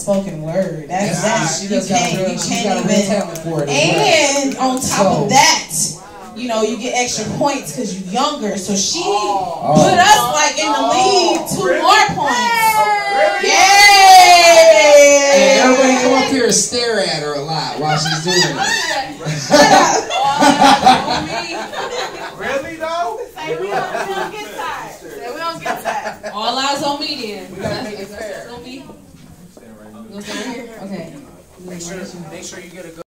spoken word. That's that. You can't even talent for it. And on top of that, you know, you get extra points because you're younger. So she put us like in the lead 2 more points. Yay! Hey, everybody come up here and stare at her a lot while she's doing it. Really though? Say we don't get tired. Say we don't get tired. All eyes on me then. We gotta make it fair. That's gonna be. Stand right Go down here. Okay. Make sure you get a good